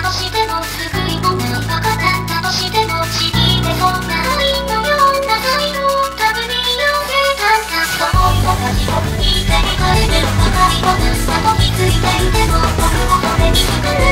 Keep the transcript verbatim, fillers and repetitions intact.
としても救いもないバカだったとしてもちぎってそんな愛のような才能を手繰り寄せたんだ。そう同じ僕に手に返れるばかりもなさと気づいていても僕をそれに救う